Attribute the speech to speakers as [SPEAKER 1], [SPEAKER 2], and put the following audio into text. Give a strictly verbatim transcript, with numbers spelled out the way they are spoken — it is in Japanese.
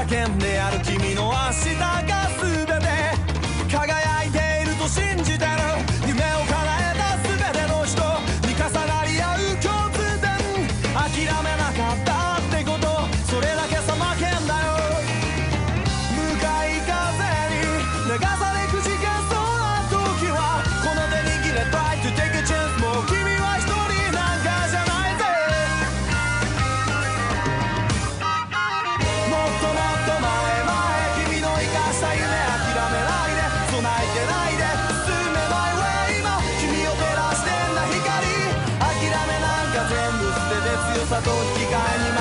[SPEAKER 1] 叫んである君の明日が全て輝いていると信じてる夢を叶えた全ての人に重なり合う共通点諦めなかったってことそれだけさ負けんだよ向かい風に流されくじけそうな時はこの手握れ Try to take a chance もう君は一人なんかじゃないぜもっともっと前前君の生かした夢諦めないで備えてないで進めない way 今君を照らしてんだ光諦めなんか全部捨てて強さと引き換えに